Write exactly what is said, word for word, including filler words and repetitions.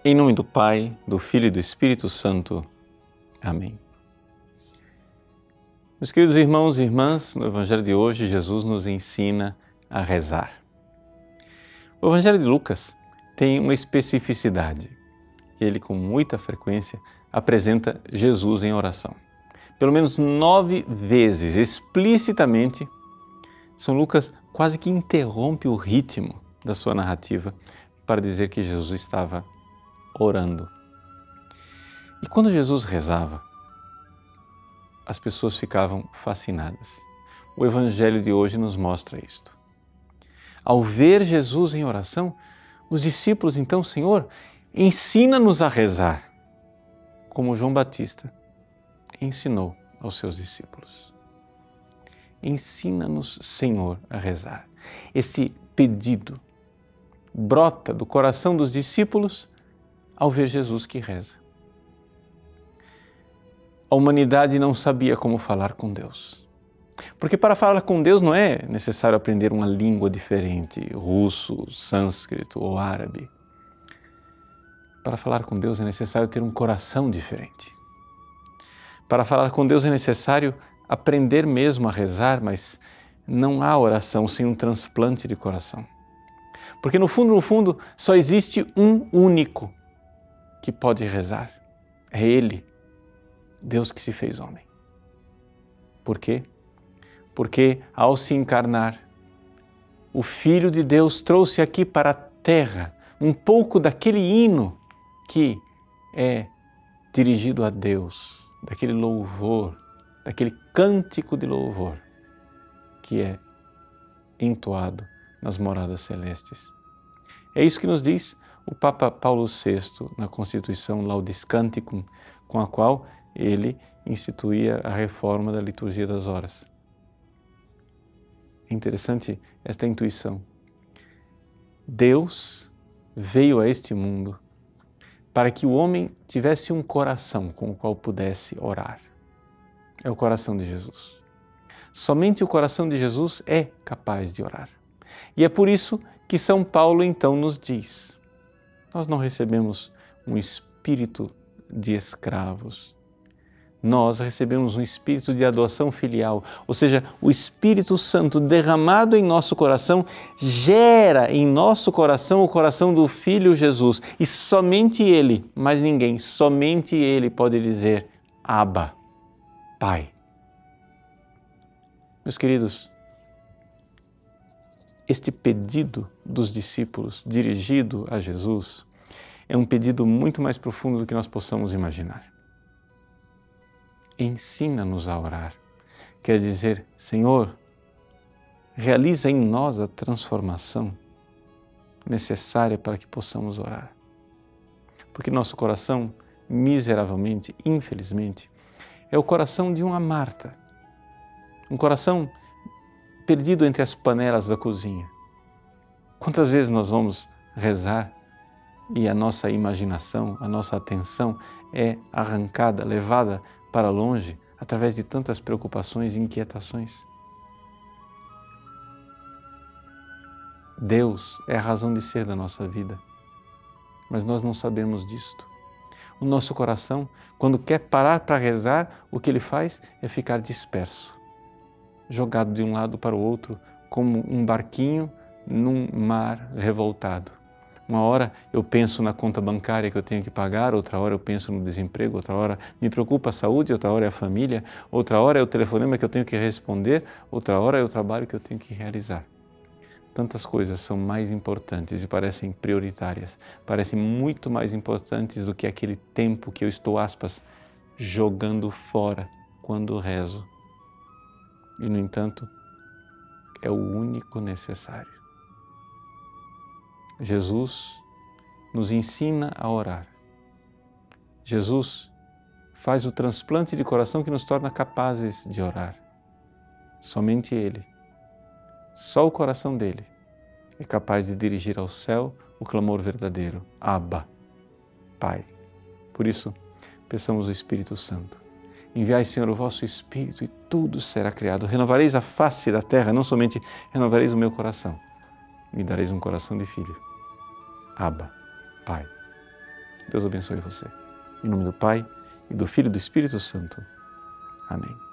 Em nome do Pai, do Filho e do Espírito Santo. Amém. Meus queridos irmãos e irmãs, no Evangelho de hoje, Jesus nos ensina a rezar. O Evangelho de Lucas tem uma especificidade. Ele, com muita frequência, apresenta Jesus em oração. Pelo menos nove vezes, explicitamente, São Lucas quase que interrompe o ritmo da sua narrativa para dizer que Jesus estava orando. E quando Jesus rezava, as pessoas ficavam fascinadas. O Evangelho de hoje nos mostra isto. Ao ver Jesus em oração, os discípulos então, Senhor, ensina-nos a rezar, como João Batista ensinou aos seus discípulos. Ensina-nos, Senhor, a rezar. Esse pedido brota do coração dos discípulos ao ver Jesus que reza. A humanidade não sabia como falar com Deus. Porque para falar com Deus não é necessário aprender uma língua diferente, russo, sânscrito ou árabe. Para falar com Deus é necessário ter um coração diferente. Para falar com Deus é necessário aprender mesmo a rezar, mas não há oração sem um transplante de coração. Porque no fundo, no fundo, só existe um único que pode rezar. É Ele, Deus que se fez homem. Por quê? Porque ao se encarnar, o Filho de Deus trouxe aqui para a terra um pouco daquele hino que é dirigido a Deus, daquele louvor, daquele cântico de louvor que é entoado nas moradas celestes. É isso que nos diz o Papa Paulo sexto na Constituição Laudis Canticum, com a qual ele instituía a reforma da liturgia das horas. É interessante esta intuição. Deus veio a este mundo para que o homem tivesse um coração com o qual pudesse orar. É o coração de Jesus. Somente o coração de Jesus é capaz de orar. E é por isso que São Paulo então nos diz: nós não recebemos um espírito de escravos, nós recebemos um espírito de adoção filial, ou seja, o Espírito Santo derramado em nosso coração gera em nosso coração o coração do Filho Jesus, e somente Ele, mais ninguém, somente Ele pode dizer Abba, Pai. Meus queridos, este pedido dos discípulos dirigido a Jesus é um pedido muito mais profundo do que nós possamos imaginar. Ensina-nos a orar. Quer dizer, Senhor, realiza em nós a transformação necessária para que possamos orar. Porque nosso coração, miseravelmente, infelizmente, é o coração de uma Marta. Um coração perdido entre as panelas da cozinha. Quantas vezes nós vamos rezar e a nossa imaginação, a nossa atenção é arrancada, levada para longe através de tantas preocupações e inquietações? Deus é a razão de ser da nossa vida, mas nós não sabemos disto. O nosso coração, quando quer parar para rezar, o que ele faz é ficar disperso, jogado de um lado para o outro, como um barquinho num mar revoltado. Uma hora eu penso na conta bancária que eu tenho que pagar, outra hora eu penso no desemprego, outra hora me preocupa a saúde, outra hora é a família, outra hora é o telefonema que eu tenho que responder, outra hora é o trabalho que eu tenho que realizar. Tantas coisas são mais importantes e parecem prioritárias, parecem muito mais importantes do que aquele tempo que eu estou, aspas, jogando fora quando rezo. E, no entanto, é o único necessário. Jesus nos ensina a orar. Jesus faz o transplante de coração que nos torna capazes de orar. Somente Ele, só o coração dele, é capaz de dirigir ao céu o clamor verdadeiro, Abba, Pai. Por isso, peçamos o Espírito Santo. Enviai, Senhor, o vosso Espírito e tudo será criado. Renovareis a face da terra, não somente renovareis o meu coração, me dareis um coração de filho. Abba, Pai. Deus abençoe você. Em nome do Pai, e do Filho e do Espírito Santo. Amém.